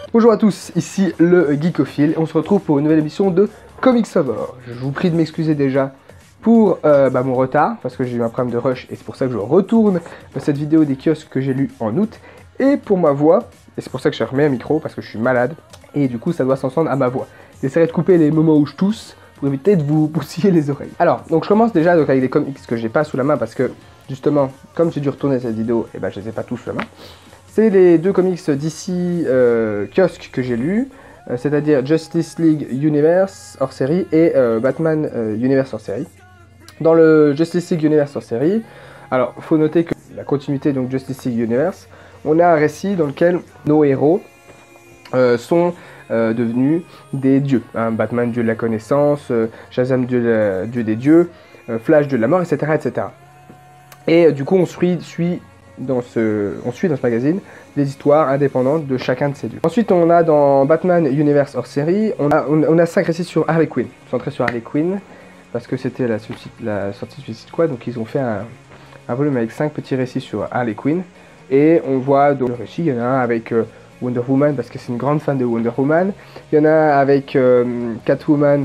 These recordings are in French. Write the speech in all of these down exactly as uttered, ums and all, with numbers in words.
Bonjour à tous, ici le Geekophile, et on se retrouve pour une nouvelle émission de Comics Over. Je vous prie de m'excuser déjà pour euh, bah, mon retard, parce que j'ai eu un problème de rush, et c'est pour ça que je retourne dans cette vidéo des kiosques que j'ai lu en août, et pour ma voix, et c'est pour ça que je remets un micro, parce que je suis malade, et du coup ça doit s'entendre à ma voix. J'essaierai de couper les moments où je tousse, pour éviter de vous bousiller les oreilles. Alors, donc je commence déjà donc, avec des comics que j'ai pas sous la main, parce que justement, comme j'ai dû retourner cette vidéo, et ben je les ai pas tous sous la main. C'est les deux comics d'ici euh, kiosque que j'ai lus, euh, c'est-à-dire Justice League Universe hors série et euh, Batman euh, Universe hors série. Dans le Justice League Universe hors série, alors faut noter que la continuité donc Justice League Universe, on a un récit dans lequel nos héros euh, sont euh, devenus des dieux. Hein, Batman dieu de la connaissance, euh, Shazam dieu, de la, dieu des dieux, euh, Flash dieu de la mort, et cetera, et cetera. Et euh, du coup on suit, suit Dans ce, on suit dans ce magazine des histoires indépendantes de chacun de ces dieux. Ensuite, on a dans Batman Universe hors série, on a, on, on a cinq récits sur Harley Quinn, centrés sur Harley Quinn, parce que c'était la, la sortie de Suicide Squad, donc ils ont fait un, un volume avec cinq petits récits sur Harley Quinn, et on voit donc le récit, il y en a un avec euh, Wonder Woman, parce que c'est une grande fan de Wonder Woman, il y en a un avec euh, Catwoman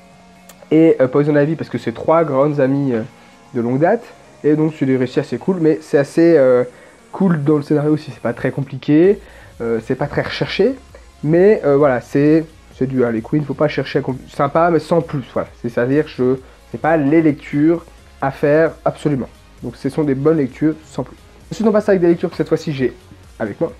et euh, Poison Ivy, parce que c'est trois grandes amies euh, de longue date. Et donc c'est des récits assez cool, mais c'est assez euh, cool dans le scénario aussi, c'est pas très compliqué, euh, c'est pas très recherché, mais euh, voilà, c'est du Harley Quinn, faut pas chercher à sympa, mais sans plus, voilà, c'est-à-dire que c'est pas les lectures à faire absolument, donc ce sont des bonnes lectures sans plus. Ensuite on passe avec des lectures que cette fois-ci j'ai avec moi.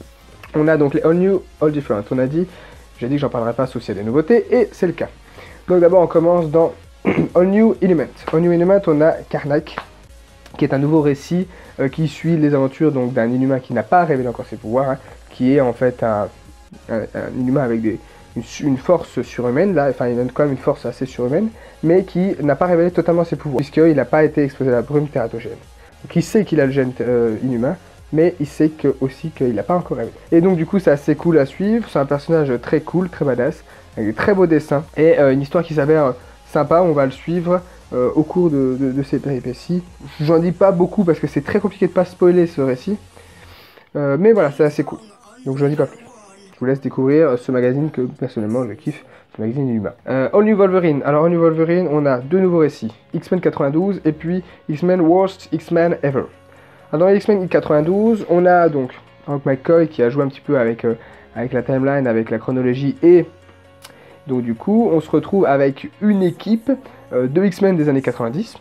On a donc les All New, All Different, on a dit, j'ai dit que j'en parlerai pas sauf s'il y a des nouveautés, et c'est le cas. Donc d'abord on commence dans All New Element. All New Element, on a Karnak, qui est un nouveau récit euh, qui suit les aventures d'un inhumain qui n'a pas révélé encore ses pouvoirs, hein, qui est en fait un, un, un inhumain avec des, une, une force surhumaine, là, enfin il a quand même une force assez surhumaine, mais qui n'a pas révélé totalement ses pouvoirs, puisqu'il n'a pas été exposé à la brume tératogène. Donc il sait qu'il a le gène euh, inhumain, mais il sait que, aussi qu'il n'a pas encore révélé. Et donc du coup c'est assez cool à suivre, c'est un personnage très cool, très badass, avec des très beaux dessins, et euh, une histoire qui s'avère sympa, on va le suivre Euh, au cours de, de, de ces péripéties. J'en dis pas beaucoup parce que c'est très compliqué de pas spoiler ce récit, euh, mais voilà, c'est assez cool, donc j'en dis pas plus. Je vous laisse découvrir ce magazine que personnellement je kiffe, ce magazine humain. Euh, All New Wolverine, alors All New Wolverine, on a deux nouveaux récits, X-Men quatre-vingt-douze et puis X-Men Worst X-Men Ever. Alors dans X-Men quatre-vingt-douze, on a donc Hank McCoy qui a joué un petit peu avec, euh, avec la timeline, avec la chronologie, et donc du coup on se retrouve avec une équipe euh, de X-Men des années quatre-vingt-dix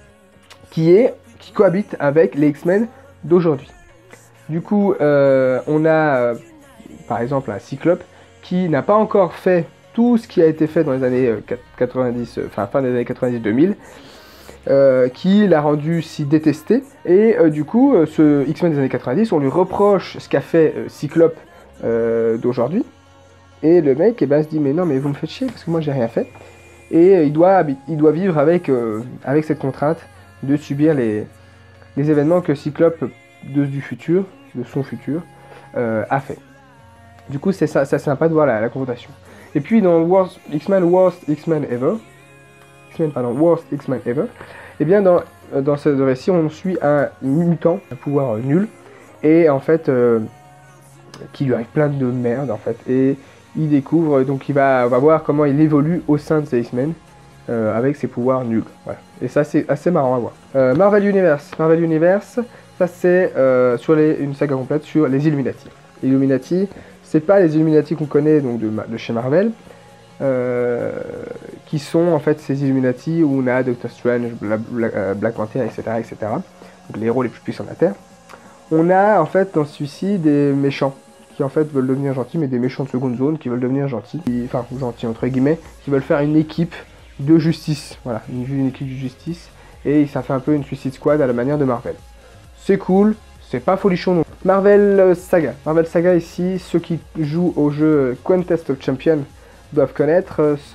qui, est, qui cohabite avec les X-Men d'aujourd'hui. Du coup euh, on a euh, par exemple un Cyclope qui n'a pas encore fait tout ce qui a été fait dans les années euh, quatre-vingt-dix, euh, enfin fin des années quatre-vingt-dix deux mille, euh, qui l'a rendu si détesté, et euh, du coup euh, ce X-Men des années quatre-vingt-dix, on lui reproche ce qu'a fait euh, Cyclope euh, d'aujourd'hui. Et le mec eh ben, se dit mais non mais vous me faites chier parce que moi j'ai rien fait. Et euh, il, doit, il doit vivre avec, euh, avec cette contrainte de subir les, les événements que Cyclope de, du futur, de son futur, euh, a fait. Du coup c'est ça, ça sympa de voir la, la confrontation. Et puis dans X-Men Worst X-Men Ever, X-Men pardon, Worst X-Men Ever, et bien dans, dans ce récit on suit un mutant, un pouvoir euh, nul, et en fait euh, qui lui arrive plein de merde en fait, et il découvre, donc il va, va voir comment il évolue au sein de ces X-Men euh, avec ses pouvoirs nuls. Voilà. Et ça c'est assez marrant à voir. Euh, Marvel Universe, Marvel Universe, ça c'est euh, sur les, une saga complète sur les Illuminati. Illuminati, c'est pas les Illuminati qu'on connaît donc de, de chez Marvel, euh, qui sont en fait ces Illuminati où on a Doctor Strange, Black, Black, Black Panther, et cetera, et cetera. Donc les héros les plus puissants de la Terre. On a en fait dans celui-ci des méchants qui en fait veulent devenir gentils, mais des méchants de seconde zone qui veulent devenir gentils, qui, enfin gentils entre guillemets, qui veulent faire une équipe de justice, voilà, une, une équipe de justice, et ça fait un peu une Suicide Squad à la manière de Marvel. C'est cool, c'est pas folichon non. Marvel Saga, Marvel Saga ici, ceux qui jouent au jeu Contest of Champions doivent connaître ce,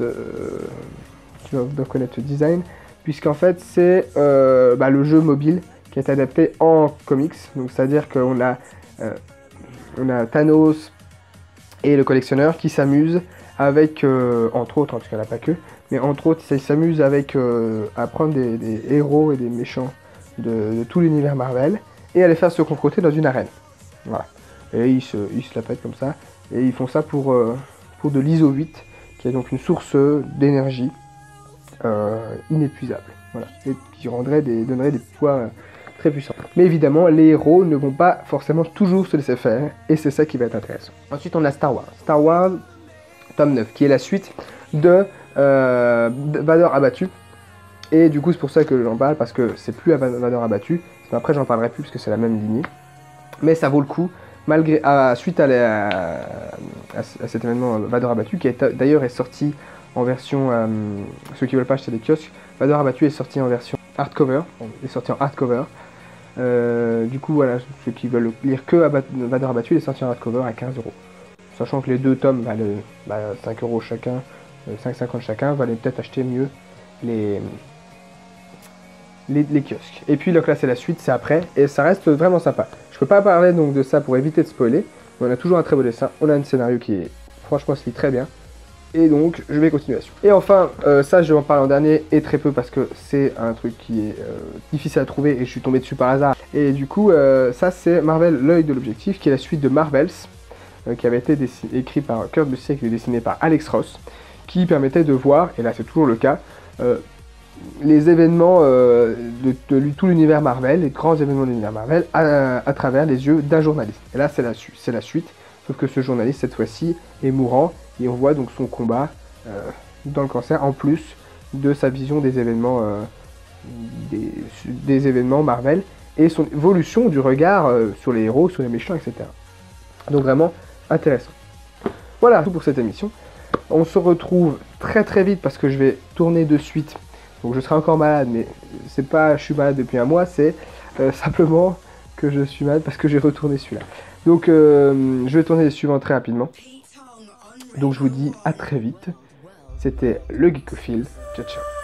doivent connaître ce design, puisqu'en fait c'est euh, bah, le jeu mobile qui est adapté en comics, donc c'est à dire qu'on a euh, on a Thanos et le collectionneur qui s'amusent avec, euh, entre autres, en tout cas là pas que, mais entre autres ils s'amusent avec euh, à prendre des, des héros et des méchants de, de tout l'univers Marvel et à les faire se confronter dans une arène. Voilà. et ils se, ils se la pètent comme ça. Et ils font ça pour, euh, pour de l'I S O huit, qui est donc une source d'énergie euh, inépuisable. Voilà, et qui rendrait des, donnerait des pouvoirs euh, très puissants. Mais évidemment, les héros ne vont pas forcément toujours se laisser faire, et c'est ça qui va être intéressant. Ensuite, on a Star Wars. Star Wars, tome neuf, qui est la suite de, euh, de Vader abattu. Et du coup, c'est pour ça que j'en parle, parce que c'est plus à Vader abattu. Après, j'en parlerai plus, parce que c'est la même lignée. Mais ça vaut le coup, malgré, à, suite à, la, à, à cet événement Vader abattu, qui d'ailleurs est sorti en version, euh, ceux qui veulent pas acheter des kiosques, Vader abattu est sorti en version hardcover, il est sorti en hardcover. Euh, du coup, voilà, ceux qui veulent lire que Vader abattu, il est sorti en hardcover à quinze euros. Sachant que les deux tomes valent bah, cinq euros chacun, cinq cinquante chacun, valait peut-être acheter mieux les, les, les kiosques. Et puis donc là, c'est la suite, c'est après, et ça reste vraiment sympa. Je peux pas parler donc de ça pour éviter de spoiler, mais on a toujours un très beau dessin, on a un scénario qui est, franchement, se lit très bien. Et donc, je vais continuer là-dessus. Et enfin, euh, ça, je vais en parler en dernier, et très peu, parce que c'est un truc qui est euh, difficile à trouver, et je suis tombé dessus par hasard. Et du coup, euh, ça, c'est Marvel, l'œil de l'objectif, qui est la suite de Marvels, euh, qui avait été écrit par Kurt Busiek et dessiné par Alex Ross, qui permettait de voir, et là c'est toujours le cas, euh, les événements euh, de, de tout l'univers Marvel, les grands événements de l'univers Marvel, à, à travers les yeux d'un journaliste. Et là, c'est la, c'est la suite, sauf que ce journaliste, cette fois-ci, est mourant, et on voit donc son combat euh, dans le cancer, en plus de sa vision des événements, euh, des, des événements Marvel, et son évolution du regard euh, sur les héros, sur les méchants, et cetera. Donc vraiment intéressant. Voilà, tout pour cette émission. On se retrouve très très vite, parce que je vais tourner de suite. Donc je serai encore malade, mais c'est pas je suis malade depuis un mois, c'est euh, simplement que je suis malade parce que j'ai retourné celui-là. Donc euh, je vais tourner les suivants très rapidement. Donc je vous dis à très vite. C'était le Geekophile. Ciao ciao.